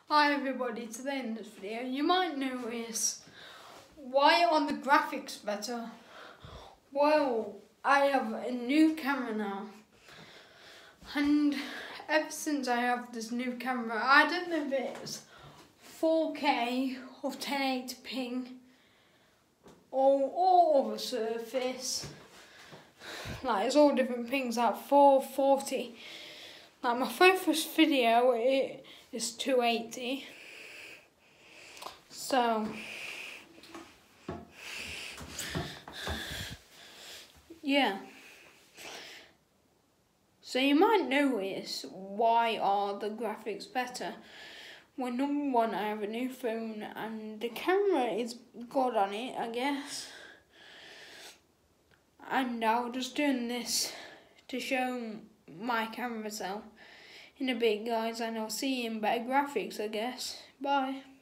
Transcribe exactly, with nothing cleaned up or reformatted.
Hi everybody, today in this video you might notice, why are the graphics better? Well, I have a new camera now, and ever since I have this new camera, I don't know if it's four K or ten eighty p or, or other surface, like it's all different things, like four forty. Like my very first video, it is two eighty. So yeah. So you might notice, why are the graphics better? Well, number one, I have a new phone and the camera is good on it, I guess. And I'm just doing this to show my camera myself in a bit, guys, and I'll see you in better graphics, I guess. Bye.